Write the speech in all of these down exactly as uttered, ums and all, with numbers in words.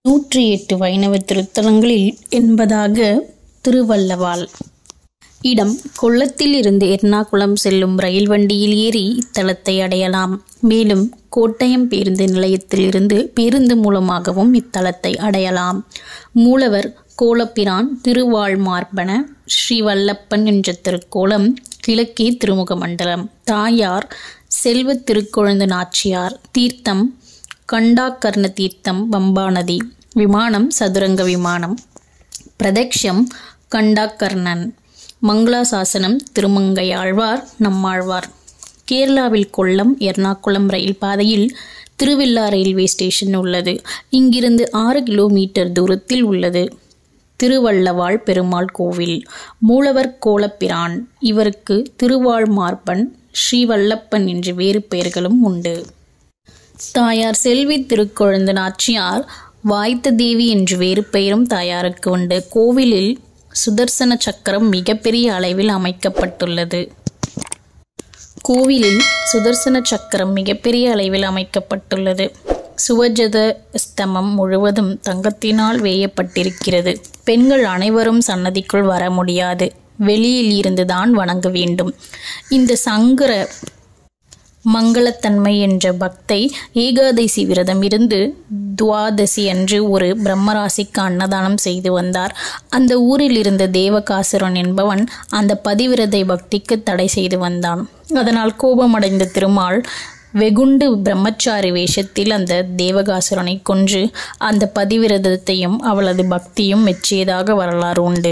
நூற்றி எட்டு வைணவ திருத்தலங்களில் என்பதாக திருவல்லவாள். இடம் கொல்லத்தில் இருந்து எர்ணாகுளம் செல்லும் ரயில் வண்டியில் ஏறி இத்தலத்தை அடையலாம். மேலும் கோட்டயம் பேருந்து நிலையத்தில் இருந்து பேருந்து மூலமாகவும் இத்தலத்தை அடையலாம். மூலவர் கோலப்பிரான் திருவாழ்மார்பன ஸ்ரீவல்லப்பன் என்ற திருக்கோலம் கிழக்கே திருமுக மண்டலம். தாயார் செல்வ திருக்கொழுந்து நாச்சியார். தீர்த்தம் கண்டாகர்ண தீர்த்தம் பம்பாநதி. விமானம் சதுரங்க விமானம். பிரதக்ஷம் கண்டாகர்ணன். மங்களாசாசனம் திருமங்கையாழ்வார் நம்மாழ்வார். கேரளாவில் கொல்லம் எர்ணாகுளம் ரயில் பாதையில் திருவில்லா ரயில்வே ஸ்டேஷன் உள்ளது. இங்கிருந்து ஆறு கிலோமீட்டர் தூரத்தில் உள்ளது திருவல்லவாள் பெருமாள் கோவில். மூலவர் கோலப்பிரான். இவருக்கு திருவாழ்மார்பன் ஸ்ரீவல்லப்பன் என்று வேறு பெயர்களும் உண்டு. தாயார் செல்வி திருக்கொழுந்து நாச்சியார் வாய்த்த தேவி என்று வேறு பெயரும் தாயாருக்கு உண்டு. கோவிலில் சுதர்சன சக்கரம் மிகப்பெரிய அளவில் அமைக்கப்பட்டுள்ளது. கோவிலில் சுதர்சன சக்கரம் மிகப்பெரிய அளவில் அமைக்கப்பட்டுள்ளது. சுவஜத ஸ்தம்பம் முழுவதும் தங்கத்தினால் வேயப்பட்டிருக்கிறது. பெண்கள் அனைவரும் சன்னதிக்குள் வர முடியாது. வெளியில் இருந்துதான் வணங்க வேண்டும். இந்த சங்கர மங்களத்தன்மை என்ற பக்தை ஏகாதசி விரதம் இருந்து துவாதசி அன்று ஒரு பிரம்மராசிக்கு அன்னதானம் செய்து வந்தார். அந்த ஊரில் இருந்த தேவகாசுரன் என்பவன் அந்த பதிவிரதை பக்திக்கு தடை செய்து வந்தான். அதனால் கோபமடைந்த திருமால் வெகுண்டு பிரம்மச்சாரி வேஷத்தில் அந்த தேவகாசுரனை கொன்று அந்த பதிவிரதத்தையும் அவளது பக்தியும் மெச்சியதாக வரலாறு உண்டு.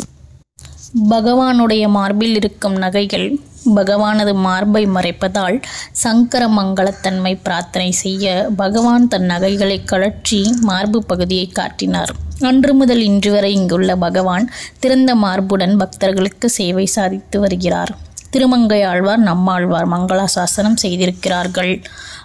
பகவானுடைய மார்பில் இருக்கும் நகைகள் பகவானது மார்பை மறைப்பதால் சங்கர மங்களத்தன்மை பிரார்த்தனை செய்ய பகவான் தன் நகைகளை கழற்றி மார்பு பகுதியை காட்டினார். அன்று முதல் இன்று வரை இங்குள்ள பகவான் திறந்த மார்புடன் பக்தர்களுக்கு சேவை சாதித்து வருகிறார். திருமங்கையாழ்வார் நம்மாழ்வார் மங்களாசாசனம் செய்திருக்கிறார்கள்.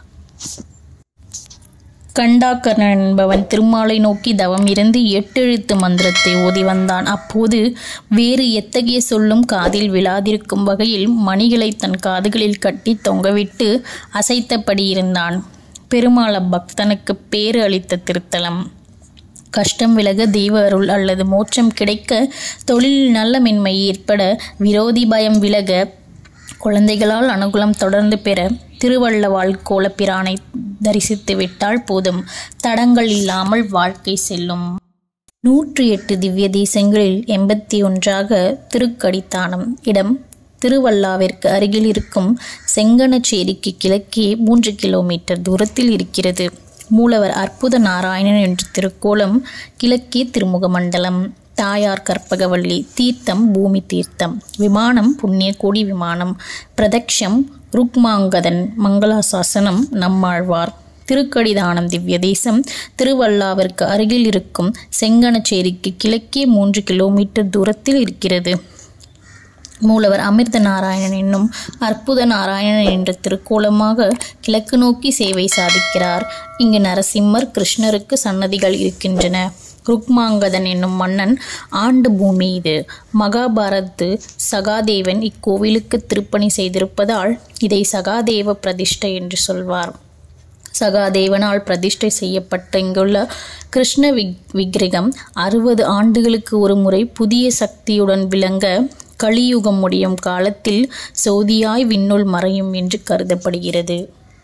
கண்டாகர்ணன் என்பவன் திருமாலை நோக்கி தவம் இருந்து எட்டெழுத்து மந்திரத்தை ஓதி வந்தான். அப்போது வேறு எத்தகைய சொல்லும் காதில் விழாதிருக்கும் வகையில் மணிகளை தன் காதுகளில் கட்டி தொங்கவிட்டு அசைத்தபடி இருந்தான். பெருமாள் பக்தனுக்கு பேறு அளித்த திருத்தலம். கஷ்டம் விலக, தெய்வ அருள் அல்லது மோட்சம் கிடைக்க, தொழிலில் நல்ல மென்மை ஏற்பட, விரோதி பயம் விலக, குழந்தைகளால் அனுகூலம் தொடர்ந்து பெற திருவல்லவாள் கோலப்பிரானை தரிசித்து விட்டால் போதும், தடங்கள் இல்லாமல் வாழ்க்கை செல்லும். நூற்றி எட்டு திவ்ய தேசங்களில் எண்பத்தி ஒன்றாக திருக்கடித்தானம். இடம் திருவல்லாவிற்கு அருகில் இருக்கும் செங்கனச்சேரிக்கு கிழக்கே மூன்று கிலோமீட்டர் தூரத்தில் இருக்கிறது. மூலவர் அற்புத நாராயணன் என்ற திருக்கோலம் கிழக்கே திருமுக மண்டலம். தாயார் கற்பகவள்ளி. தீர்த்தம் பூமி தீர்த்தம். விமானம் புண்ணியகோடி விமானம். பிரதக்ஷம் ருக்மாங்கதன். மங்களாசாசனம் நம்மாழ்வார். திருக்கடிதானம் திவ்ய தேசம் திருவல்லாவிற்கு அருகில் இருக்கும் செங்கனச்சேரிக்கு கிழக்கே மூன்று கிலோமீட்டர் தூரத்தில் இருக்கிறது. மூலவர் அமிர்த நாராயணன் என்னும் அற்புத நாராயணன் என்ற திருக்கோலமாக கிழக்கு நோக்கி சேவை சாதிக்கிறார். இங்கு நரசிம்மர் கிருஷ்ணருக்கு சன்னதிகள் இருக்கின்றன. ருக்மாங்கதன் என்னும் மன்னன் ஆண்டு பூமி இது. மகாபாரத்து சகாதேவன் இக்கோவிலுக்கு திருப்பணி செய்திருப்பதால் இதை சகாதேவ பிரதிஷ்டை என்று சொல்வார். சகாதேவனால் பிரதிஷ்டை செய்யப்பட்ட இங்குள்ள கிருஷ்ண விக் விக்கிரகம் அறுபது ஆண்டுகளுக்கு ஒரு முறை புதிய சக்தியுடன் விளங்க கலியுகம் முடியும் காலத்தில் சோதியாய் விண்ணுள் மறையும் என்று கருதப்படுகிறது.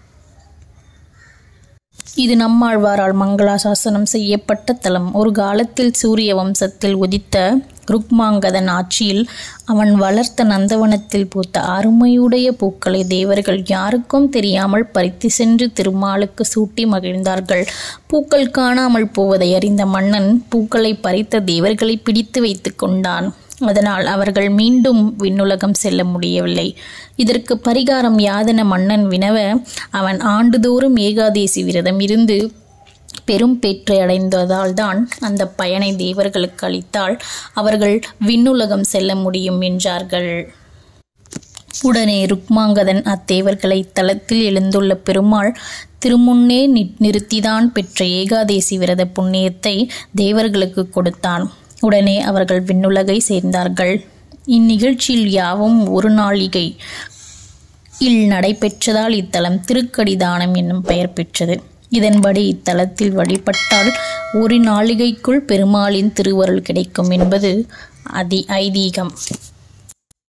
இது நம்மாழ்வாரால் மங்களாசாசனம் செய்யப்பட்ட தலம். ஒரு காலத்தில் சூரிய வம்சத்தில் உதித்த ருக்மாங்கதன் ஆட்சியில் அவன் வளர்த்த நந்தவனத்தில் பூத்த அருமையுடைய பூக்களை தேவர்கள் யாருக்கும் தெரியாமல் பறித்து சென்று திருமாலுக்கு சூட்டி மகிழ்ந்தார்கள். பூக்கள் காணாமல் போவதை அறிந்த மன்னன் பூக்களை பறித்த தேவர்களை பிடித்து வைத்து கொண்டான். அதனால் அவர்கள் மீண்டும் விண்ணுலகம் செல்ல முடியவில்லை. இதற்கு பரிகாரம் யாதென மன்னன் வினவ, அவன் ஆண்டுதோறும் ஏகாதசி விரதம் இருந்து பெரும் பேற்றை அடைந்ததால் தான் அந்த பயனை தேவர்களுக்கு அளித்தால் அவர்கள் விண்ணுலகம் செல்ல முடியும் என்றார்கள். உடனே ருக்மாங்கதன் அத்தேவர்களை தலத்தில் எழுந்துள்ள பெருமாள் திருமுன்னே நிறுத்திதான் பெற்ற ஏகாதசி விரத புண்ணியத்தை தேவர்களுக்கு கொடுத்தான். உடனே அவர்கள் விண்ணுலகை சேர்ந்தார்கள். இந்நிகழ்ச்சியில் யாவும் ஒரு நாளிகை இல் நடைபெற்றதால் இத்தலம் திருக்கடிதானம் என்னும் பெயர் பெற்றது. இதன்படி இத்தலத்தில் வழிபட்டால் ஒரு நாளிகைக்குள் பெருமாளின் திருவருள் கிடைக்கும் என்பது அதி ஐதீகம்.